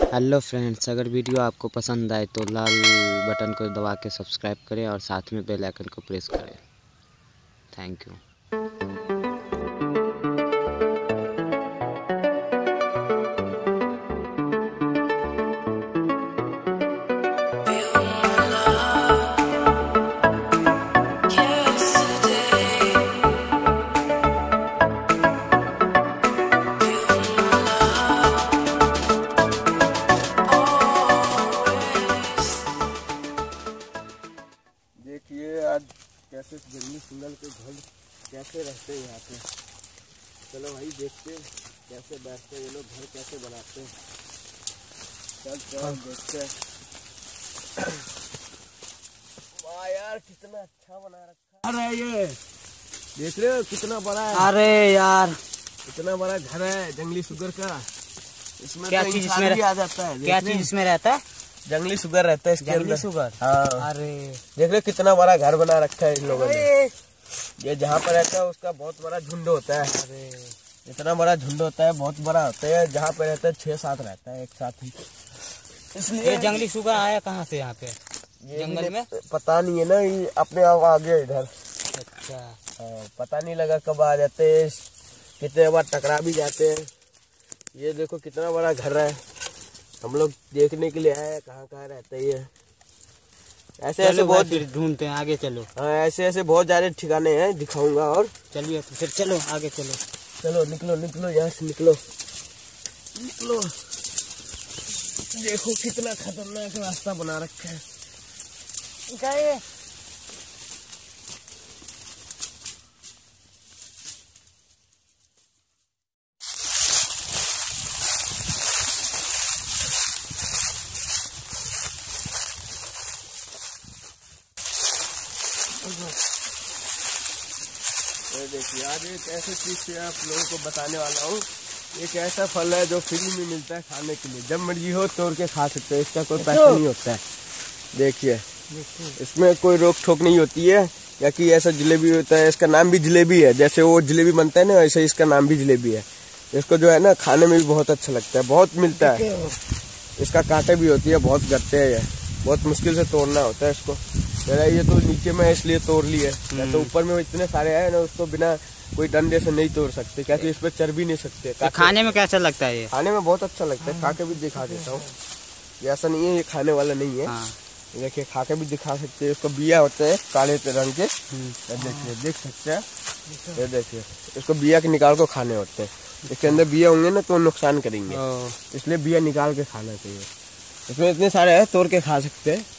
Hello friends, अगर video आपको पसंद आए तो लाल बटन को दबा के सब्सक्राइब करें और साथ में बेल आइकन को प्रेस करें। Thank you. देखिए आज कैसे जंगली सुंदर के घर कैसे रहते हैं यहाँ पे। चलो भाई देखते हैं कैसे बैठते हैं ये लोग, घर कैसे बनाते हैं। चल देखते हैं। वाह यार कितना अच्छा बना रखा है ये, देख रहे हो कितना बड़ा है। अरे यार इतना बड़ा घर है जंगली सुगर का। इसमें क्या तो चीज इंसान इसमें भी आ जाता है। क्या चीज इसमें रहता है? जंगली सुगर रहता है इसके जंगली अंदर। सुगर। हाँ अरे देख रहे कितना बड़ा घर बना रखा है इन लोगों ने। ये जहाँ पर रहता है उसका बहुत बड़ा झुंड होता है। अरे इतना बड़ा झुंड होता है, बहुत बड़ा होता है। जहाँ पे रहता है 6-7 रहता है एक साथ ही। इसलिए ये जंगली सुगर आया कहाँ से यहाँ पे? ये जंगल में पता नहीं है ना, ये अपने आप आ गया इधर। अच्छा, पता नहीं लगा कब आ जाते हैं, कितने बार टकरा भी जाते हैं। ये देखो कितना बड़ा घर है, हम लोग देखने के लिए आए कहाँ कहाँ रहते हैं ये। ऐसे ऐसे बहुत ढूंढते हैं, आगे चलो। हाँ ऐसे ऐसे बहुत ज्यादा ठिकाने हैं, दिखाऊंगा। और चलिए तो फिर चलो आगे चलो। चलो निकलो निकलो यहाँ से निकलो निकलो। देखो कितना खतरनाक रास्ता बना रखा है। गए देखिए आज एक ऐसी चीज से आप लोगों को बताने वाला हूँ। एक ऐसा फल है जो फ्री में मिलता है खाने के लिए, जब मर्जी हो तोड़ के खा सकते हैं। इसका कोई पैसा नहीं होता है। देखिए इसमें कोई रोक ठोक नहीं होती है। या कि ऐसा जलेबी होता है, इसका नाम भी जलेबी है। जैसे वो जलेबी बनता है ना, वैसे इसका नाम भी जलेबी है। इसको जो है ना खाने में भी बहुत अच्छा लगता है, बहुत मिलता है। इसका कांटे भी होती है, बहुत गट्टे है, बहुत मुश्किल से तोड़ना होता है इसको। मेरा ये तो नीचे में इसलिए तोड़ लिए, तो ऊपर में इतने सारे हैं ना, उसको बिना कोई डंडे से नहीं तोड़ सकते, क्योंकि इस पे चढ़ भी नहीं सकते। तो खाने में कैसा लगता है ये? खाने में बहुत अच्छा लगता है, खा के भी दिखा देता हूँ। ये ऐसा नहीं है ये खाने वाला नहीं है। हाँ। देखिए खा के भी दिखा सकते हैं। इसको बिया होते हैं काले रंग के, देखिए देख सकते हैं। ये देखिए इसको बिया के निकाल को खाने होते हैं। इसके अंदर बिया होंगे ना तो नुकसान करेंगे, इसलिए बिया निकाल के खाना चाहिए। इसमें इतने सारे हैं, तोड़ के खा सकते हैं।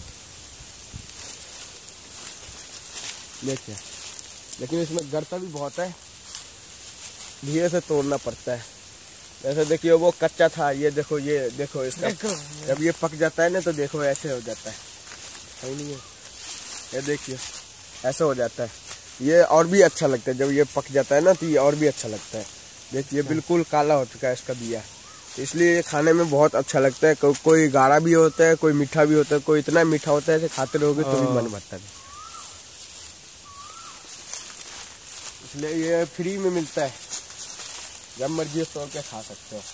देखिए लेकिन इसमें गड़ता भी बहुत है, धीरे से तोड़ना पड़ता है। जैसे देखिए वो कच्चा था, ये देखो इसका जब ये पक जाता है ना तो देखो ऐसे हो जाता है। सही नहीं है, ये देखिए ऐसे हो जाता है। ये और भी अच्छा लगता है जब ये पक जाता है ना, तो ये और भी अच्छा लगता है। देखिए बिल्कुल काला हो चुका है इसका बिया, इसलिए ये खाने में बहुत अच्छा लगता है। कोई गाढ़ा भी होता है, कोई मीठा भी होता है, कोई इतना मीठा होता है, खाते रहोगे तो भी मन भरता है। इसलिए ये फ्री में मिलता है, जब मर्जी तोड़ के खा सकते हो।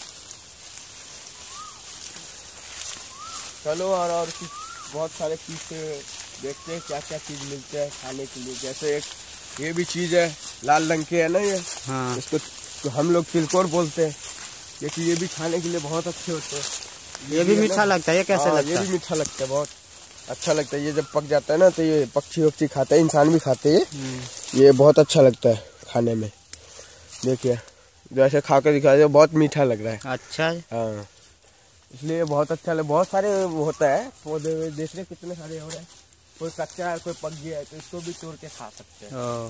चलो और बहुत सारे चीज से देखते हैं क्या क्या चीज मिलते हैं खाने के लिए। जैसे एक ये भी चीज है, लाल रंग के है ना ये। हाँ। इसको तो हम लोग तिलकोर बोलते हैं, क्योंकि ये भी खाने के लिए बहुत अच्छे होते हैं। ये भी मीठा लगता है? ये कैसे लगता है? ये भी मीठा लगता है, बहुत अच्छा लगता है। ये जब पक जाता है ना तो ये पक्षी वक्षी खाते हैं, इंसान भी खाते हैं। ये बहुत अच्छा लगता है खाने में। देखिए जैसे खा कर दिखा दे, बहुत मीठा लग रहा है। अच्छा। हाँ इसलिए बहुत अच्छा लग। बहुत सारे होता है पौधे, देख रहे कितने सारे हो रहे हैं। कोई कच्चा है, कोई पक गया है, तो इसको भी तोड़ के खा सकते हैं। हाँ।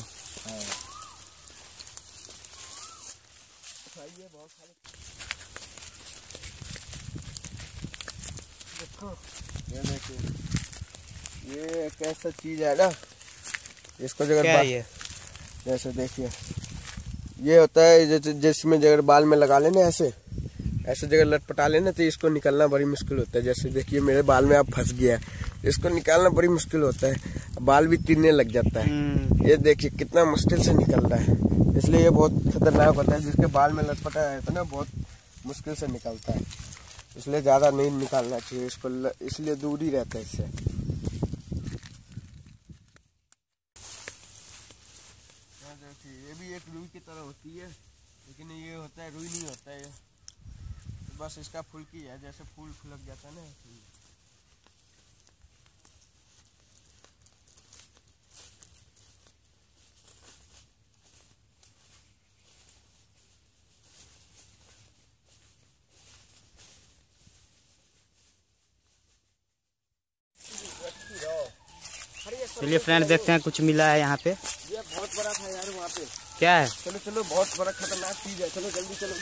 ये बहुत सारे देखो, ये देखिए ये एक ऐसा चीज है ना, इसको जगह जैसे देखिए ये होता है जिसमें जगह बाल में लगा लेना, ऐसे जगह लटपटा लेना, तो इसको निकलना बड़ी मुश्किल होता है। जैसे देखिए मेरे बाल में आप फंस गया, इसको निकालना बड़ी मुश्किल होता है, बाल भी टिरने लग जाता है। ये देखिए कितना मुश्किल से निकल रहा है, इसलिए ये बहुत खतरनाक होता है। जिसके बाल में लटपटा रहता है ना, बहुत मुश्किल से निकलता है। इसलिए ज़्यादा नहीं निकालना चाहिए इसको, इसलिए दूर ही रहता है इससे। देखिए ये भी एक रुई की तरह होती है, लेकिन ये होता है रुई नहीं होता है ये, तो बस इसका फुल्की है, जैसे फूल फुलक जाता है ना। चलिए फ्रेंड देखते हैं कुछ मिला है यहाँ पे। ये बहुत बड़ा था यार वहाँ पे। क्या है? चलो चलो, बहुत बड़ा खतरनाक चीज है, चलो जल्दी चलो,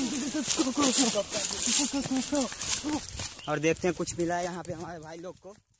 और देखते हैं कुछ मिला है यहाँ पे हमारे भाई लोग को।